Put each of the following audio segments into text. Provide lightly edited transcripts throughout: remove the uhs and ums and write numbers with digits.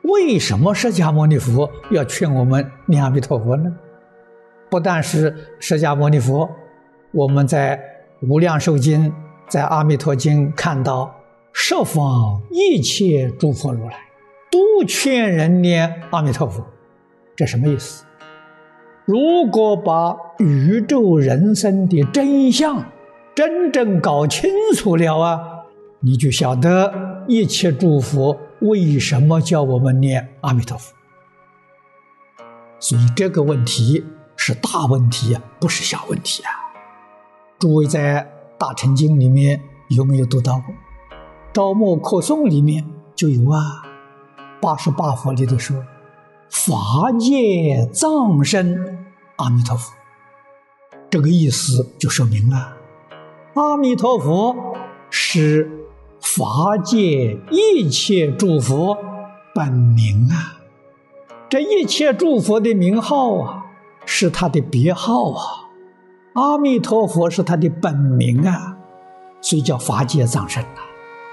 为什么释迦牟尼佛要劝我们念阿弥陀佛呢？不但是释迦牟尼佛，我们在《无量寿经》在《阿弥陀经》看到，十方一切诸佛如来都劝人念阿弥陀佛。这什么意思？如果把宇宙人生的真相真正搞清楚了啊，你就晓得一切诸佛为什么叫我们念阿弥陀佛。所以这个问题是大问题啊，不是小问题啊。诸位在《大乘经》里面有没有读到过？招募课诵里面就有啊。88佛里头说，法界藏身阿弥陀佛，这个意思就说明了，阿弥陀佛是法界一切诸佛本名啊。这一切诸佛的名号啊，是他的别号啊。阿弥陀佛是他的本名啊，所以叫法界藏身啊。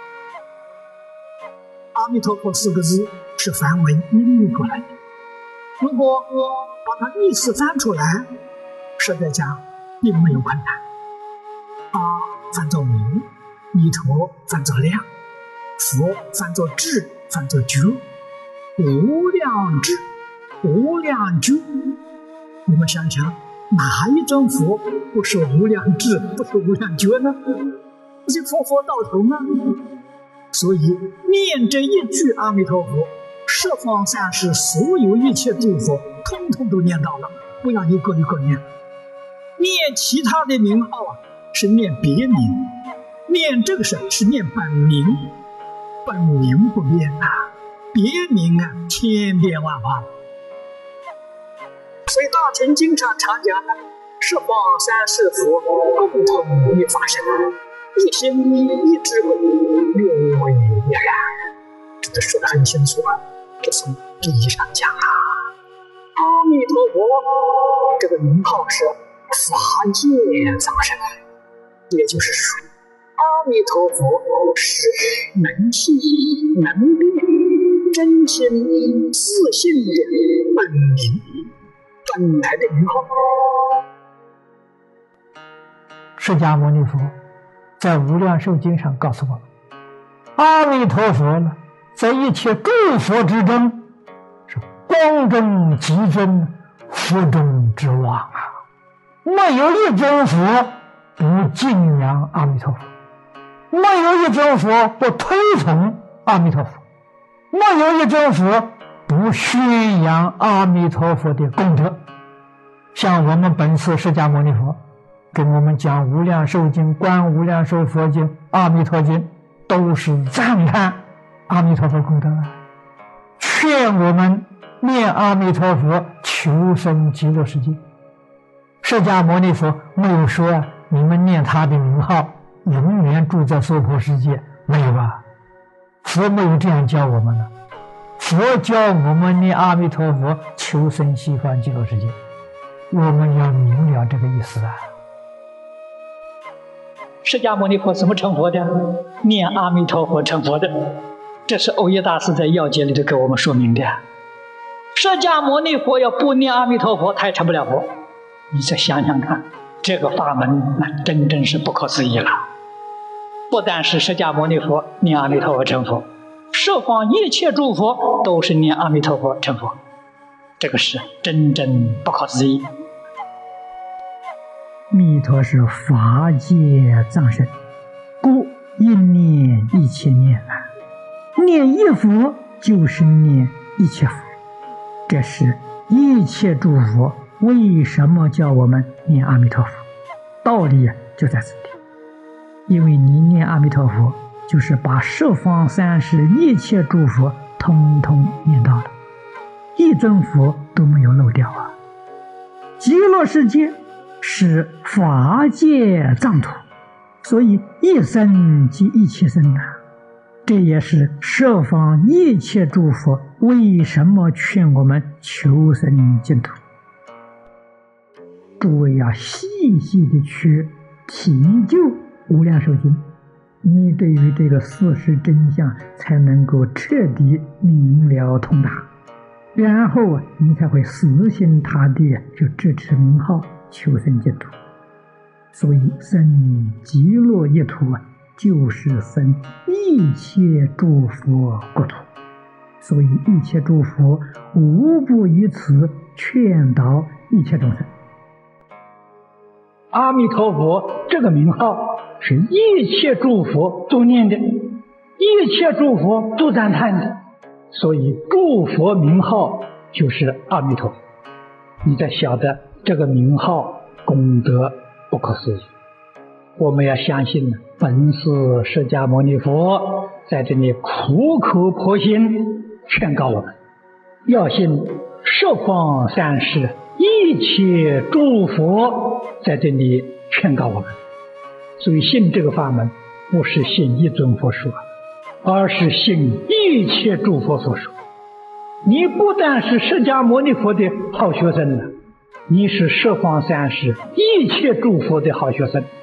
阿弥陀佛4个字是梵文音译过来的，如果把它意思翻出来，实在讲并没有困难。阿翻作无，弥陀翻作量，佛翻作智，翻作觉，无量智，无量觉。你们想想，哪一尊佛不是无量智，不是无量觉呢？这些佛佛到头呢。所以念这一句阿弥陀佛，十方三世所有一切诸佛通通都念到了，不要一个一个念。念其他的名号啊，是念别名；念这个是念本名，本名不变啊，别名啊千变万化。所以大乘经上常讲呢，十方三世佛共同一法身，一心一智慧，永为一然。这个说得很清楚啊，这从意义上讲啊，阿弥陀佛这个名号是法界藏身，也就是说，阿弥陀佛是能替能变真心自信的本名，本来的名号。 释迦牟尼佛在《无量寿经》上告诉我们，阿弥陀佛呢，在一切诸佛之中是光中极尊，佛中之王啊！没有一尊佛不敬仰阿弥陀佛，没有一尊佛不推崇阿弥陀佛，没有一尊佛不宣扬阿弥陀佛的功德。像我们本师释迦牟尼佛给我们讲《无量寿经》《观无量寿佛经》《阿弥陀经》，都是赞叹阿弥陀佛功德啊，劝我们念阿弥陀佛求生极乐世界。释迦牟尼佛没有说你们念他的名号永远住在娑婆世界，没有啊，佛没有这样教我们的。佛教我们念阿弥陀佛求生西方极乐世界，我们要明了这个意思啊。 释迦牟尼佛怎么成佛的？念阿弥陀佛成佛的，这是耦耶大师在要解里头给我们说明的。释迦牟尼佛要不念阿弥陀佛，他也成不了佛。你再想想看，这个法门那真是不可思议了。不但是释迦牟尼佛念阿弥陀佛成佛，十方一切诸佛都是念阿弥陀佛成佛，这个是真不可思议。 弥陀是法界藏身，故一念一切念啊，念一佛就是念一切佛。这是一切诸佛为什么叫我们念阿弥陀佛，道理就在此地。因为你念阿弥陀佛，就是把十方三世一切诸佛通通念到了，一尊佛都没有漏掉啊。极乐世界是法界藏土，所以一生即一切生啊。这也是十方一切诸佛为什么劝我们求生净土。诸位要细细的去体究无量寿经， 你对于这个事实真相才能够彻底明了通达，然后你才会死心塌地就支持名号，求生净土。所以生极乐一土就是生一切诸佛国土，所以一切诸佛无不以此劝导一切众生。阿弥陀佛这个名号是一切诸佛都念的，一切诸佛都赞叹的，所以诸佛名号就是阿弥陀佛。你才晓得这个名号功德不可思议。我们要相信本师释迦牟尼佛在这里苦口婆心劝告我们，要信十方三世一切诸佛在这里劝告我们。所以信这个法门不是信一尊佛说，而是信一切诸佛所说。你不但是释迦牟尼佛的好学生了，你是十方三世一切诸佛的好学生。